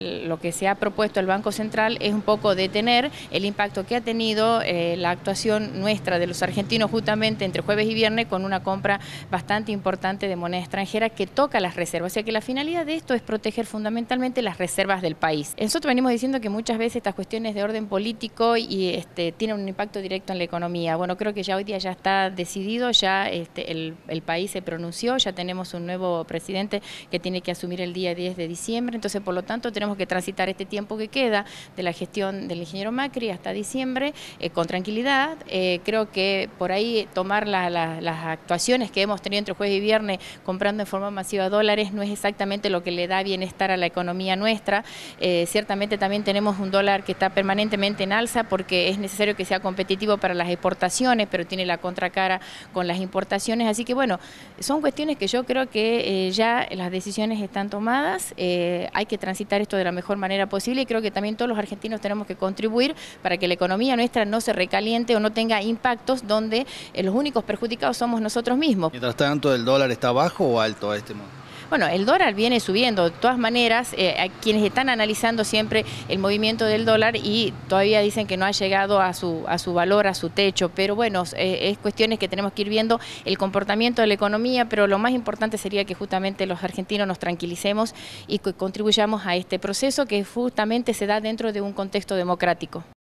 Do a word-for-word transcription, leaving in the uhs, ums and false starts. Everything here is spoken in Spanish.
Lo que se ha propuesto el Banco Central es un poco detener el impacto que ha tenido eh, la actuación nuestra de los argentinos justamente entre jueves y viernes con una compra bastante importante de moneda extranjera que toca las reservas. O sea que la finalidad de esto es proteger fundamentalmente las reservas del país. Nosotros venimos diciendo que muchas veces estas cuestiones de orden político y este, tienen un impacto directo en la economía. Bueno, creo que ya hoy día ya está decidido, ya este, el, el país se pronunció, ya tenemos un nuevo presidente que tiene que asumir el día diez de diciembre, entonces por lo tanto tenemos Tenemos que transitar este tiempo que queda de la gestión del ingeniero Macri hasta diciembre eh, con tranquilidad. Eh, creo que por ahí tomar la, la, las actuaciones que hemos tenido entre jueves y viernes comprando en forma masiva dólares no es exactamente lo que le da bienestar a la economía nuestra. Eh, ciertamente también tenemos un dólar que está permanentemente en alza porque es necesario que sea competitivo para las exportaciones, pero tiene la contracara con las importaciones. Así que bueno, son cuestiones que yo creo que eh, ya las decisiones están tomadas. Eh, hay que transitar esto de la mejor manera posible y creo que también todos los argentinos tenemos que contribuir para que la economía nuestra no se recaliente o no tenga impactos donde eh, los únicos perjudicados somos nosotros mismos. Mientras tanto, ¿el dólar está bajo o alto a este momento? Bueno, el dólar viene subiendo, de todas maneras, eh, a quienes están analizando siempre el movimiento del dólar y todavía dicen que no ha llegado a su, a su valor, a su techo, pero bueno, eh, es cuestiones que tenemos que ir viendo el comportamiento de la economía, pero lo más importante sería que justamente los argentinos nos tranquilicemos y que contribuyamos a este proceso que justamente se da dentro de un contexto democrático.